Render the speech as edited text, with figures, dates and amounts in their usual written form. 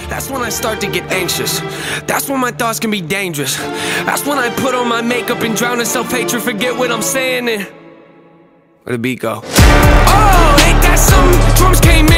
That's when I start to get anxious. That's when my thoughts can be dangerous. That's when I put on my makeup and drown in self-hatred. Forget what I'm saying and where'd the beat go? Oh, ain't that something? Drums came in